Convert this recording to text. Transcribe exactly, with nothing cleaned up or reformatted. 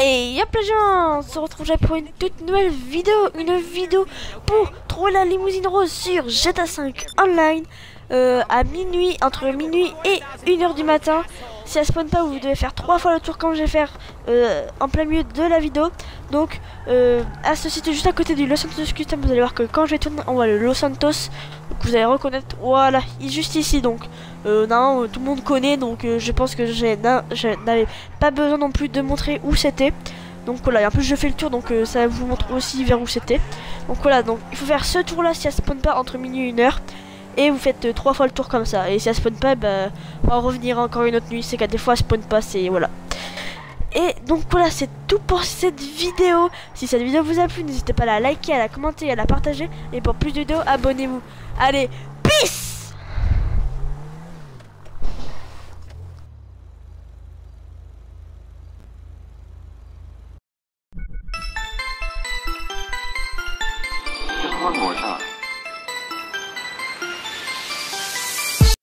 Et y'a plein de gens, on se retrouve aujourd'hui pour une toute nouvelle vidéo, une vidéo pour trouver la limousine rose sur G T A cinq Online euh, à minuit, entre minuit et une heure du matin. Si elle spawn pas, vous devez faire trois fois le tour comme je vais faire euh, en plein milieu de la vidéo. Donc euh, à ce site juste à côté du Los Santos Custom, vous allez voir que quand je vais tourner, on voit le Los Santos. Donc vous allez reconnaître, voilà, il est juste ici. Donc euh, non, tout le monde connaît, donc euh, je pense que je n'avais pas besoin non plus de montrer où c'était. Donc voilà, et en plus je fais le tour, donc euh, ça vous montre aussi vers où c'était. Donc voilà, donc il faut faire ce tour là si elle spawn pas entre minuit et une heure. Et vous faites euh, trois fois le tour comme ça. Et si elle spawn pas, bah, on va revenir encore une autre nuit. C'est qu'à des fois elle spawn pas, c'est voilà. Et donc voilà, c'est tout pour cette vidéo. Si cette vidéo vous a plu, n'hésitez pas à la liker, à la commenter, à la partager. Et pour plus de vidéos, abonnez-vous. Allez, peace! Just one more time.